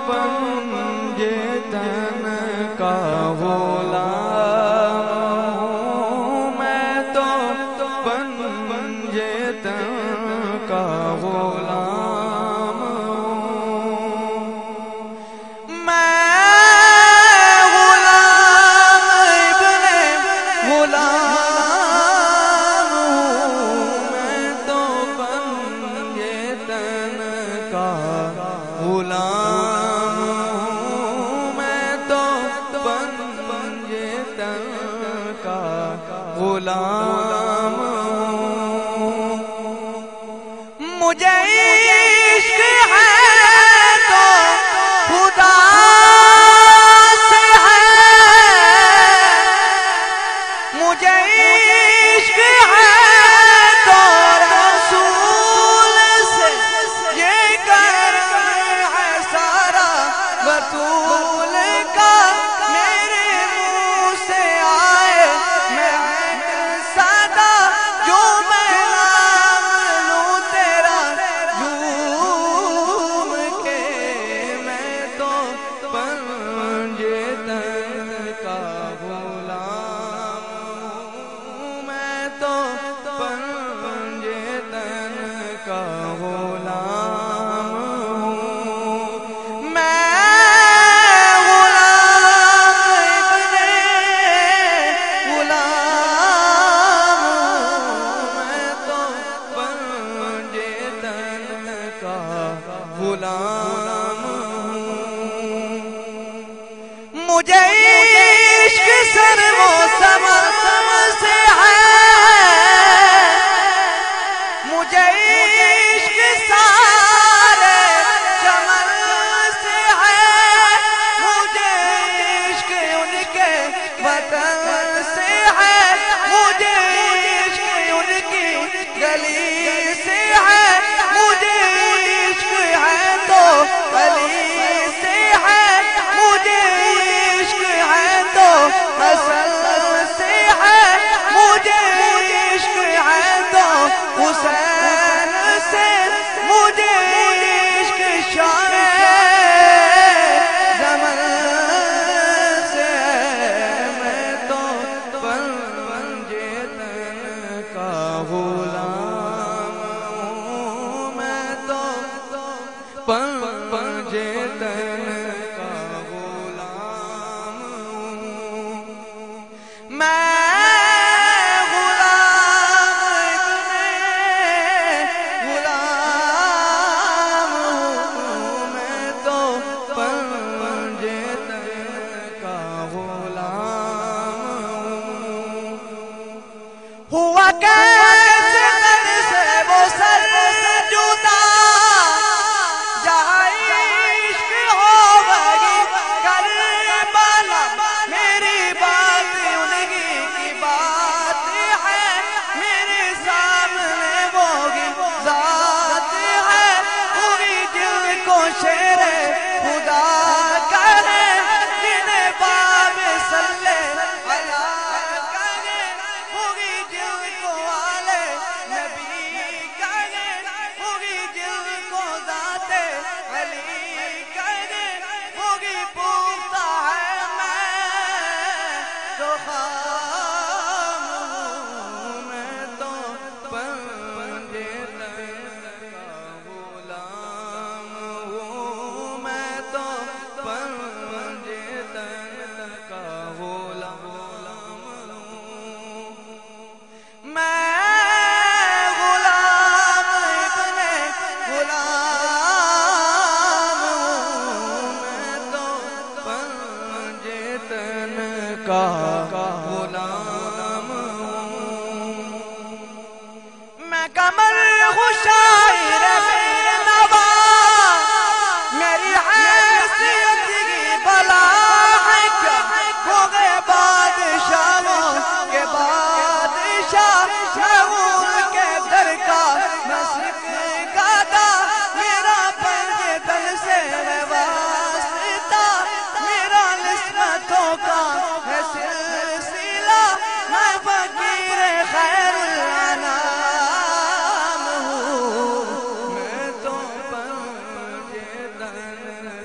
پنجے تن کا غلام ہوں، میں تو پنجے تن کا غلام ہوں، میں غلام ابن غلام ہوں، میں تو پنجے تن کا غلام ہوں، میں تو پنجے تن کا غلام ہوں، مجھے عشق ہے تو خدا سے ہے، مجھے عشق ہے تو رسول سے، یہ کرم ہے سارا بطول کا، میرے منہ سے آئے مہک صدا، جو میں نام لوں تیرا جھوم کے، میں تو پنجے تن کا غلام ہوں، میں تو پنجے تن کا غلام ہوں، میں غلام ابن غلام ہوں، میں تو پنجے تن کا غلام ہوں، مجھے عشق سر و سمر سے ہے، مجھے عشق سارے چمن سے ہے، مجھے عشق ان کے وطن سے ہے، مجھے عشق ان کی گلی سے ہے، مجھے عشق ہے تو علی سے ہے، مجھے عشق ہے تو حسن سے ہے، مجھے عشق ہے تو حسین سے، مجھے عشق شان زمن سے ہے، میں تو پنجے تن کا غلام ہوں، میں تو پنجے تن کا غلام ہوں، میں غلام ہوں، میں تو پنجے تن کا غلام ہوں، ہوا کیسے تن سے وہ سر جدا، جہاں عشق ہو گئی کربلا، میری بات انہی کی بات ہے، میرے سامنے وہی ذات ہے، وہی جن کو شیر خدا کہے، جنہیں باب صلی اللہ کہے، وہی جن کو آلے نبی کہے، وہی جن کو ذات علی کہے، وہی پوچھتا ہے میں تو خام ہوں، میں تو پنجے تن کا غلام ہوں،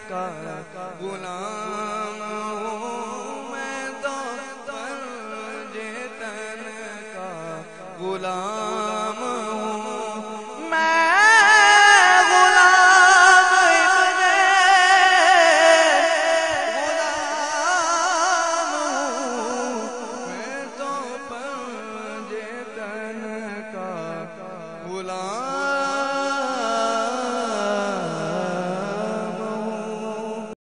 کا غلام ہوں، میں تو پنجے تن کا غلام ہوں، میں غلام ابن غلام ہوں، میں تو پنجے تن کا غلام